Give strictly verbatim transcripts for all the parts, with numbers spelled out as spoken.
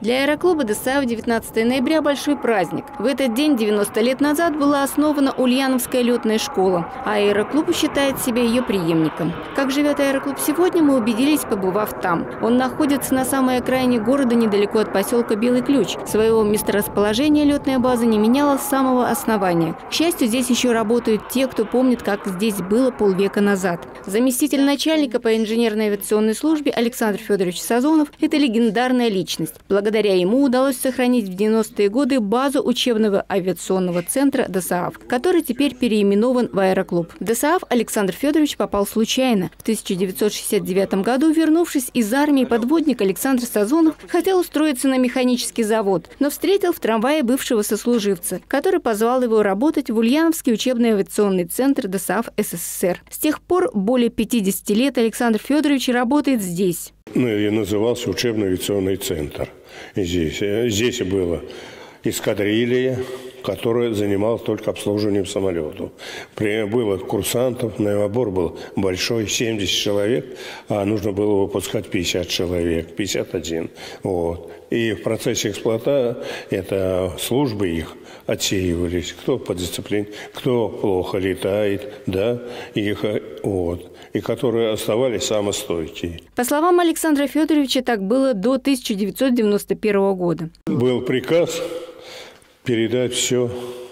Для аэроклуба ДСААФ девятнадцатое ноября – большой праздник. В этот день девяносто лет назад была основана Ульяновская летная школа, а аэроклуб считает себя ее преемником. Как живет аэроклуб сегодня, мы убедились, побывав там. Он находится на самой окраине города, недалеко от поселка Белый Ключ. Своего месторасположения летная база не меняла с самого основания. К счастью, здесь еще работают те, кто помнит, как здесь было полвека назад. Заместитель начальника по инженерной авиационной службе Александр Федорович Сазонов – это легендарная личность. Благодаря ему удалось сохранить в девяностые годы базу учебного авиационного центра ДСААФ, который теперь переименован в аэроклуб. В ДСААФ Александр Федорович попал случайно. В тысяча девятьсот шестьдесят девятом году, вернувшись из армии, подводник Александр Сазонов хотел устроиться на механический завод, но встретил в трамвае бывшего сослуживца, который позвал его работать в Ульяновский учебный авиационный центр ДСААФ СССР. С тех пор более пятидесяти лет Александр Федорович работает здесь. Ну, и назывался учебный авиационный центр. Здесь, здесь было эскадрилья, которая занималась только обслуживанием самолета. Было курсантов, набор был большой, семьдесят человек, а нужно было выпускать пятьдесят человек, пятьдесят один. Вот. И в процессе эксплуатации это службы их отсеивались, кто по дисциплине, кто плохо летает, да, их, вот, и которые оставались самостойкие. По словам Александра Федоровича, так было до тысяча девятьсот девяносто первого года. Был приказ передать все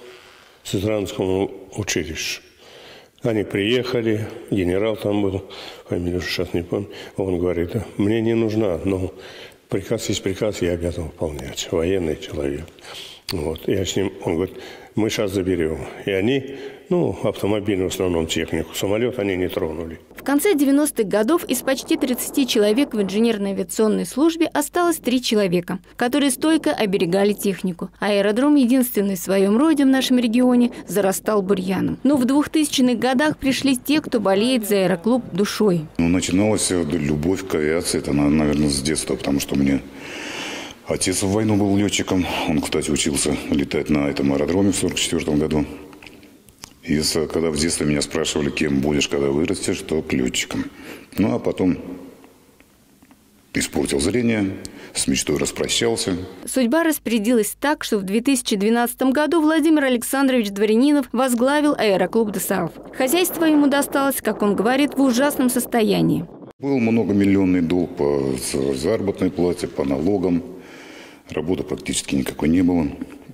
Сызранскому училищу. Они приехали, генерал там был, фамилию сейчас не помню, он говорит: мне не нужна, но приказ есть приказ, я обязан выполнять, военный человек. Вот. Я с ним, он говорит: мы сейчас заберем. И они, ну, автомобильную в основном технику, самолет они не тронули. В конце девяностых годов из почти тридцати человек в инженерной авиационной службе осталось три человека, которые стойко оберегали технику. Аэродром, единственный в своем роде в нашем регионе, зарастал бурьяном. Но в двухтысячных годах пришли те, кто болеет за аэроклуб душой. Ну, начиналась любовь к авиации, это, наверное, с детства, потому что мне отец в войну был летчиком. Он, кстати, учился летать на этом аэродроме в сорок четвёртом году. И когда в детстве меня спрашивали, кем будешь, когда вырастешь, то летчиком. Ну, а потом испортил зрение, с мечтой распрощался. Судьба распорядилась так, что в две тысячи двенадцатом году Владимир Александрович Дворянинов возглавил аэроклуб ДСААФ. Хозяйство ему досталось, как он говорит, в ужасном состоянии. Был многомиллионный долг по заработной плате, по налогам. Работы практически никакой не было.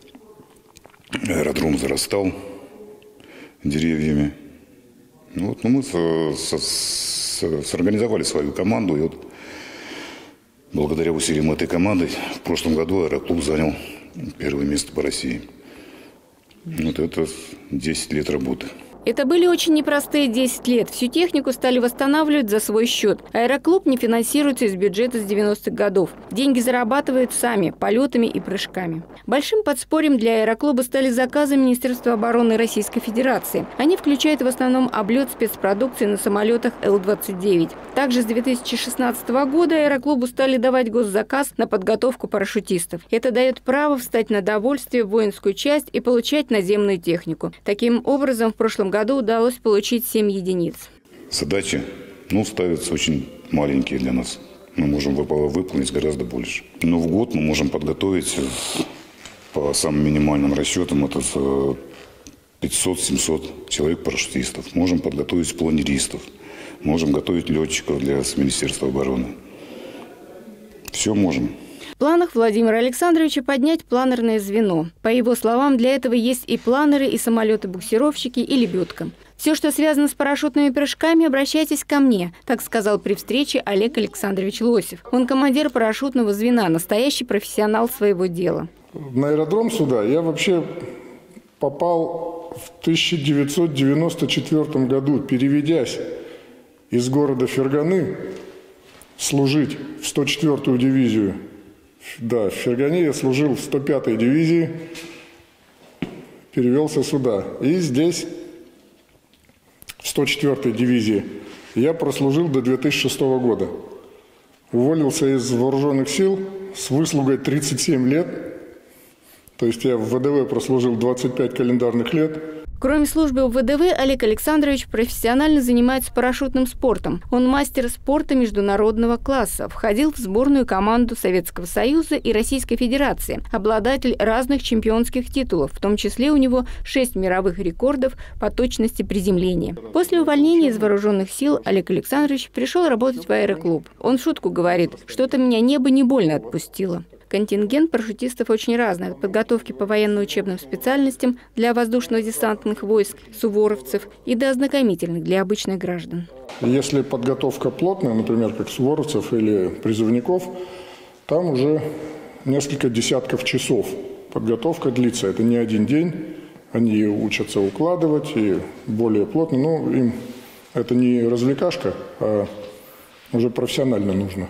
Аэродром зарастал деревьями. Ну, вот, ну, мы со, со, со, сорганизовали свою команду. И вот благодаря усилиям этой команды в прошлом году аэроклуб занял первое место по России. Вот это десять лет работы. Это были очень непростые десять лет. Всю технику стали восстанавливать за свой счет. Аэроклуб не финансируется из бюджета с девяностых годов. Деньги зарабатывают сами, полетами и прыжками. Большим подспорьем для аэроклуба стали заказы Министерства обороны Российской Федерации. Они включают в основном облет спецпродукции на самолетах Эл двадцать девять. Также с две тысячи шестнадцатого года аэроклубу стали давать госзаказ на подготовку парашютистов. Это дает право встать на довольствие в воинскую часть и получать наземную технику. Таким образом, в прошлом году году удалось получить семь единиц. Задачи, ну, ставятся очень маленькие для нас. Мы можем выполнить гораздо больше. Но в год мы можем подготовить по самым минимальным расчетам это пятьсот-семьсот человек парашютистов. Можем подготовить планеристов. Можем готовить летчиков для Министерства обороны. Все можем. В планах Владимира Александровича поднять планерное звено. По его словам, для этого есть и планеры, и самолеты-буксировщики, и лебедка. Все, что связано с парашютными прыжками, обращайтесь ко мне, так сказал при встрече Олег Александрович Лосев. Он командир парашютного звена, настоящий профессионал своего дела. На аэродром сюда я вообще попал в тысяча девятьсот девяносто четвёртом году, переведясь из города Ферганы служить в сто четвёртую дивизию. Да, в Фергане я служил в сто пятой дивизии, перевелся сюда. И здесь, в сто четвёртой дивизии, я прослужил до две тысячи шестого года. Уволился из вооруженных сил с выслугой тридцать семь лет. То есть я в вэ дэ вэ прослужил двадцать пять календарных лет. Кроме службы в вэ дэ вэ, Олег Александрович профессионально занимается парашютным спортом. Он мастер спорта международного класса, входил в сборную команду Советского Союза и Российской Федерации, обладатель разных чемпионских титулов, в том числе у него шесть мировых рекордов по точности приземления. После увольнения из вооруженных сил Олег Александрович пришел работать в аэроклуб. Он в шутку говорит: «Что-то меня небо не больно отпустило». Контингент парашютистов очень разный, от подготовки по военно-учебным специальностям для воздушно-десантных войск, суворовцев, и до ознакомительных для обычных граждан. Если подготовка плотная, например, как суворовцев или призывников, там уже несколько десятков часов подготовка длится. Это не один день, они учатся укладывать и более плотно. Но им это не развлекашка, а уже профессионально нужно.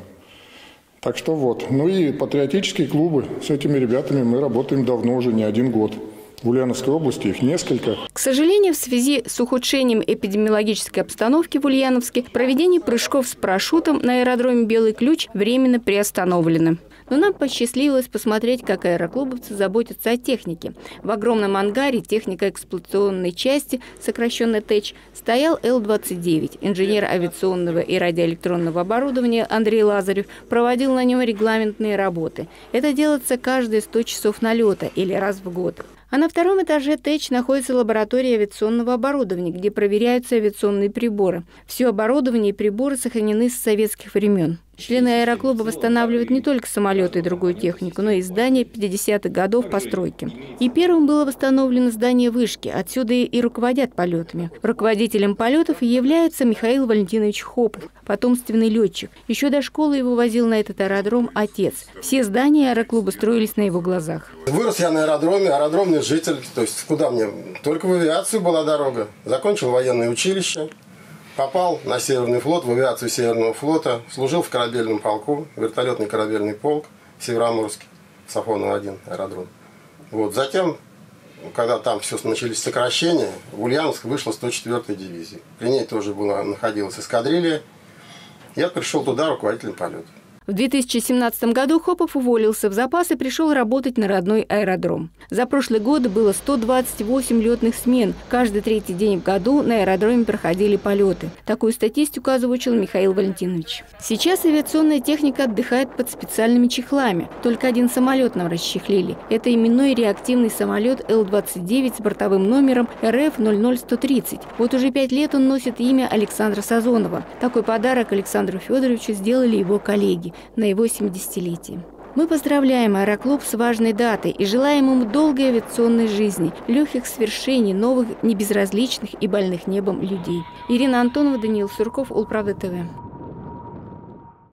Так что вот. Ну и патриотические клубы. С этими ребятами мы работаем давно, уже не один год. В Ульяновской области их несколько. К сожалению, в связи с ухудшением эпидемиологической обстановки в Ульяновске, проведение прыжков с парашютом на аэродроме «Белый ключ» временно приостановлено. Но нам посчастливилось посмотреть, как аэроклубовцы заботятся о технике. В огромном ангаре технико-эксплуатационной части, сокращенно ТЭЧ, стоял Эл двадцать девять. Инженер авиационного и радиоэлектронного оборудования Андрей Лазарев проводил на нем регламентные работы. Это делается каждые сто часов налета или раз в год. А на втором этаже ТЭЧ находится лаборатория авиационного оборудования, где проверяются авиационные приборы. Все оборудование и приборы сохранены с советских времен. Члены аэроклуба восстанавливают не только самолеты и другую технику, но и здания пятидесятых годов постройки. И первым было восстановлено здание вышки, отсюда и руководят полетами. Руководителем полетов является Михаил Валентинович Хопов, потомственный летчик. Еще до школы его возил на этот аэродром отец. Все здания аэроклуба строились на его глазах. Вырос я на аэродроме, аэродромный житель. То есть куда мне? Только в авиацию была дорога. Закончил военное училище. Попал на Северный флот, в авиацию Северного флота, служил в корабельном полку, вертолетный корабельный полк Североморский, Сафонов один аэродром. Вот. Затем, когда там все начались сокращения, в Ульяновск вышла сто четвёртая дивизия. При ней тоже была, находилась эскадрилья. Я пришел туда руководителем полета. В две тысячи семнадцатом году Хопов уволился в запас и пришел работать на родной аэродром. За прошлый год было сто двадцать восемь летных смен. Каждый третий день в году на аэродроме проходили полеты. Такую статистику озвучил Михаил Валентинович. Сейчас авиационная техника отдыхает под специальными чехлами. Только один самолет нам расчехлили. Это именной реактивный самолет Эл двадцать девять с бортовым номером Эр Эф ноль ноль сто тридцать. Вот уже пять лет он носит имя Александра Сазонова. Такой подарок Александру Федоровичу сделали его коллеги на его семидесятилетие. Мы поздравляем аэроклуб с важной датой и желаем ему долгой авиационной жизни, легких свершений, новых, небезразличных и больных небом людей. Ирина Антонова, Даниил Сурков, Улправда ТВ.